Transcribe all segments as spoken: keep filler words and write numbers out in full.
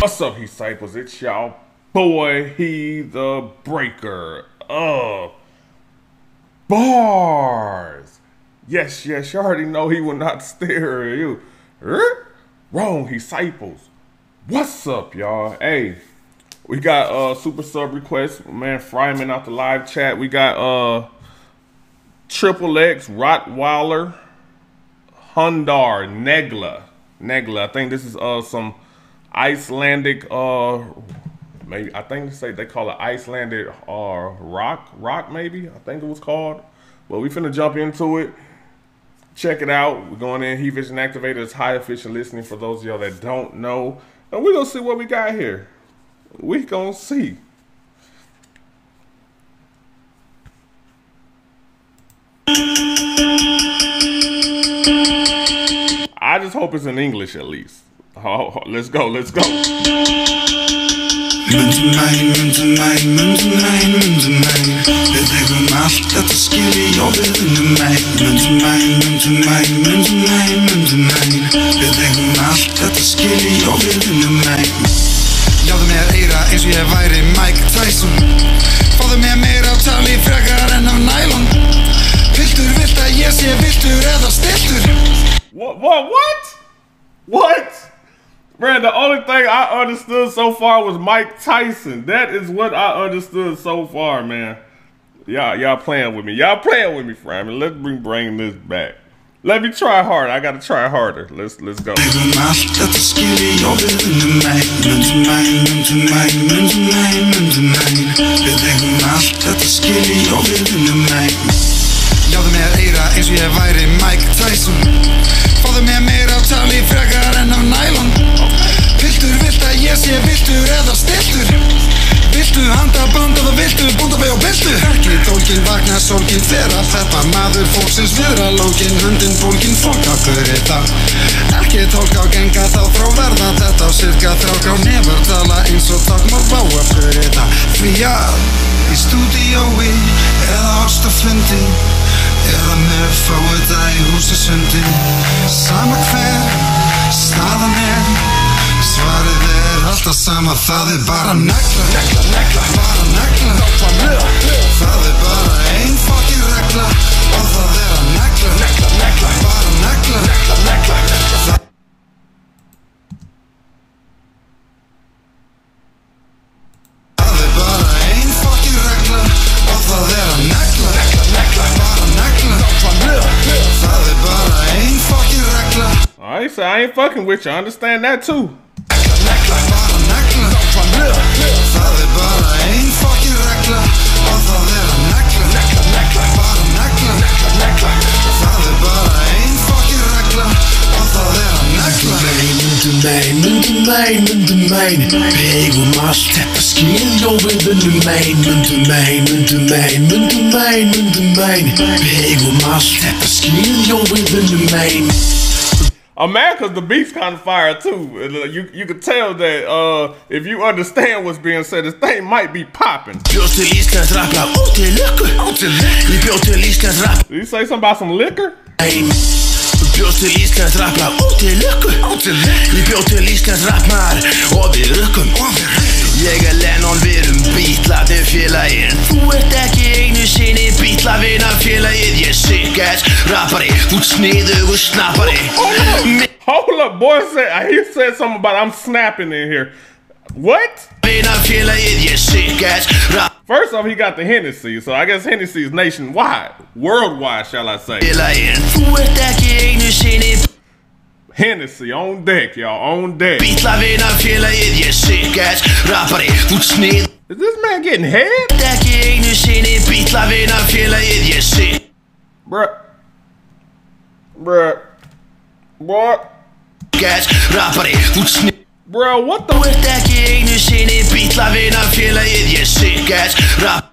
What's up, Disciples? It's y'all boy, he the breaker of bars. Yes, yes, you already know he will not stare at you. Er? Wrong, Disciples. What's up, y'all? Hey, we got uh super sub requests. Man, Fryman out the live chat. We got uh Triple X, Rottweiler, Hundar, Negla. Negla. I think this is uh some Icelandic uh maybe I think they say they call it Icelandic uh rock rock maybe I think it was called. But we finna jump into it. Check it out. We're going in. He Vision Activator is high official listening for those of y'all that don't know. And we're gonna see what we got here. We gonna see. I just hope it's in English at least. Oh, let's go, let's go. Mundu mæn, mundu mæn, mundu mæn, mundu mæn. Við eigum allt þetta skilið og við vinnum mæn. Mundu mæn, mundu mæn, mundu mæn, mundu mæn. Við eigum allt þetta skilið og við vinnum mæn. Ljáðu mér eyra eins og ég væri Mike Tyson. Fáðu mér meira á tali frekar en af nælon. Piltur vilt að ég sé viltur eða stiltur. What, what, what? What? Man, the only thing I understood so far was Mike Tyson. That is what I understood so far, man. Y'all, y'all playing with me. Y'all playing with me, Fryman. Let's bring bring this back. Let me try harder. I gotta try harder. Let's let's go. Ljáðu mér eyra eins og ég væri Mike Tyson. Fáðu mér meira á tali frekar en af nælon. Piltur vilt að ég sé viltur eða stiltur. Viltu handa bandað og viltu búndabæg og piltu. Ekki tólkin vakna sólkin þeirra. Þetta maður fólksins viðra lókin. Höndin bólkin fólka hverri það. Ekki tólka á genga þá þrá verða þetta á sirka þrjá nefur tala eins og takmál báa hverri það. Því að í stúdíói eða ástafundi eða með fáið það í húsasundi. Sama hver staðan er, svarið er alltaf sama. Það er bara negla, negla, negla, bara negla. Það er bara ein fucking regla og það er að negla, negla, negla, bara negla, negla, negla, negla. Það er bara ein fucking regla og það er að negla, negla, negla, bara negla. Það er bara ein fucking regla. I ain't say I ain't fucking with you. I understand that too. Negla, bara negla. Það er bara ein fucking regla og það er að negla, negla, negla, bara negla, negla, negla. Það er bara ein fucking regla og það er að negla. Mundu mæn, mundu mæn, mundu mæn. Við eigum allt þetta skil og við vinnum mæn. Mundu mæn, mundu mæn, mundu mæn, mundu mæn. Við eigum allt þetta skil og við vinnum mæn. I'm mad because the beat's kind of fire too. You you could tell that uh, if you understand what's being said, this thing might be popping. Bjóst til íslensk rappla út til lukku. Ég bjóst til íslensk rap. Did you say something about some liquor? Bjóst til íslensk rappla út til lukku. Ég bjóst til íslensk rappmar og við rukkum. Ég er Lennon, við erum Beatlarnir félaginn. Þú ert ekki einu sinni Beatlavina félagið. Ég er sick ass rappari, þú ert sniðugur snappari. Hold up, boy said he said something about I'm snapping in here. What? Vina félagið, ég er sick ass rap. First off, he got the Hennessy, so I guess Hennessy is nationwide, worldwide, shall I say? Félaginn, þú ert ekki einu sinni Hennessy on deck, y'all, on deck. Beatlavina félagið, ég er sick ass rappari, þú ert snið. Is this man getting head? Ekki einu sinni Beatlavina félagið, ég er sick. Bruh. Bruh. Boy. Ass rappari, þú ert snið. Bro, what the? Þú ert ekki einu sinni Beatlavina félagið, ég er sick ass rap.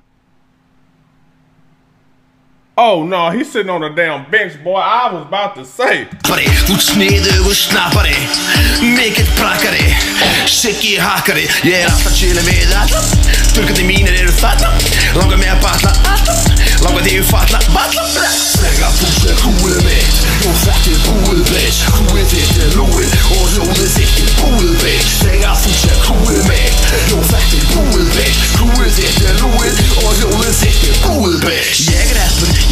Oh no, he's sitting on a damn bench, boy. I was about to say. Þú ert sniðugur snappari, mikill prakkari, siggi hakkari. Ég er alltaf chillin' við alla, dulkandi mínir eru þarna. Langar mig að batla alla, langar þig að falla batla. Þegar þú sér húið mitt, og þetta er búið bitch. Húið þitt er lúið og hljóðið þitt er búið bitch. Þegar þú sér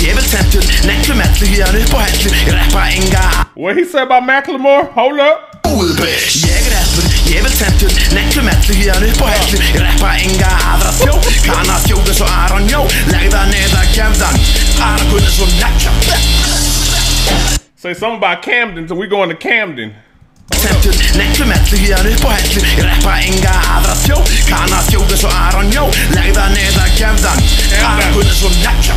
ég vil tentur, neklu mellu, híðan upp á hellu, ég reppa enga What he said about Macklemore? Hold up. Ég er rappur, ég vil tentur, neklu mellu, híðan upp á hellu, ég reppa enga aðra þjó, kann að þjóða svo Aron Jó, legða neða gefðan, Aron kunni svo nekla. Say something about Camden, so we going to Camden. Tentur, neklu mellu, híðan upp á hellu, ég reppa enga aðra þjó, kann að þjóða svo Aron Jó, legða neða gefðan, Aron kunni svo nekla.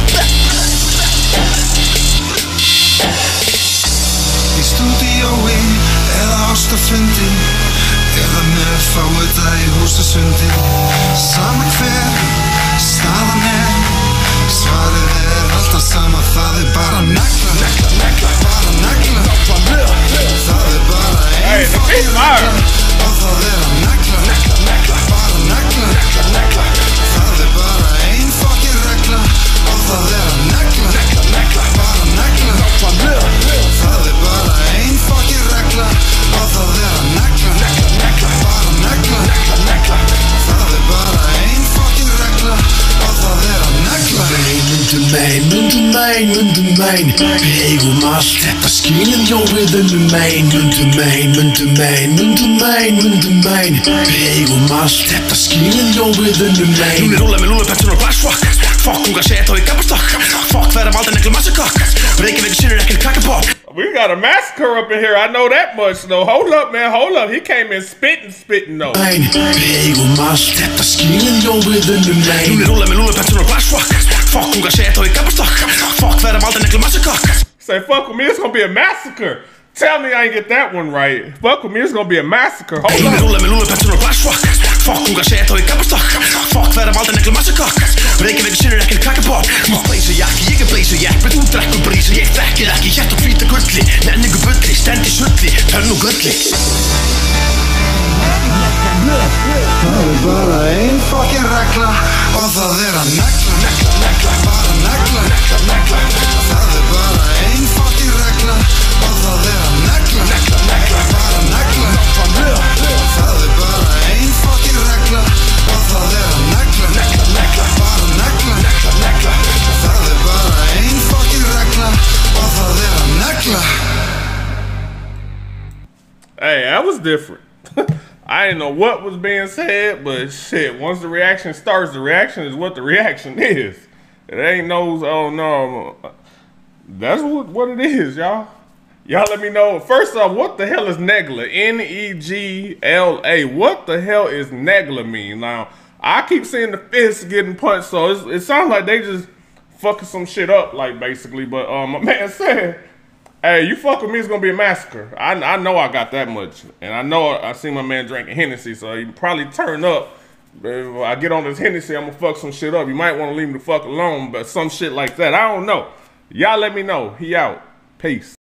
Í stúdíói eða ástafundi eða með fáuta í húsasundi sama hver staðan er svarið er alltaf sama það er bara negla negla negla bara negla það er bara ein fucking regla og það er að negla negla negla bara negla negla negla það er bara ein fucking regla og það er að negla negla negla bara negla það er bara ein fucking regla og það er að negla negla negla bara negla negla negla það er bara ein fucking regla og það er að negla mundu mein, mundu mein, mundu mein við eigum allt þetta skilin jó við unnum mein mundu mein, mundu mein, mundu mein, mundu mein við eigum allt þetta skilin jó við unnum mein Núni rúla með lúlupetsun og glassrock Fokk unga set á í gabbastokk Fokk verða valda neklu massakokk Reykjavík sinur ekki krakkapop We got a massacre up in here, I know that much though. Hold up, man, hold up. He came in spitting, spitting though. Við eigum allt þetta skilin jó við unnum mein Núni rúla með lúlupetsun og glassrock Fokk unga set á í gabbastokk Fokk verða valda neklu massakokk Say fuck with me, it's gonna be a massacre. Tell me I ain't get that one right. Fuck with me, it's gonna be a massacre. Hold Núni up. rúla með lúlupetsun og glassrock Fokk unga set á í gabbastokk Fokk verða valda neklu massakokk Reykjavík sinur ekki krakkapop Þú blazer jakki, ég er blazer jakk Men þú drekkur brísa, ég drekkir ekki Hjert og hvíta gulli, nenningu bulli Stendi sulli, tönn og gulli Það er bara ein fucking regla Og það er að negla, negla, negla Bara negla, negla, negla Það er bara ein fucking regla Og það er að negla, negla, negla Bara negla, það er bara ein fucking regla Og það er að negla, negla, negla Bara negla, negla, negla Það er bara ein fucking regla Og það er að negla Hey, that was different. I didn't know what was being said, but shit, once the reaction starts, the reaction is what the reaction is. It ain't no, oh no, that's what, what it is, y'all. Y'all let me know. First off, what the hell is negla? N E G L A. What the hell is negla mean? Now, I keep seeing the fists getting punched, so it's, it sounds like they just fucking some shit up, like, basically. But um, my man said, hey, you fuck with me, it's gonna be a massacre. I, I know I got that much. And I know I seen my man drinking Hennessy, so he probably turn up. If I get on this Hennessy, I'm gonna fuck some shit up. You might wanna leave me the fuck alone, but some shit like that. I don't know. Y'all let me know. He out. Peace.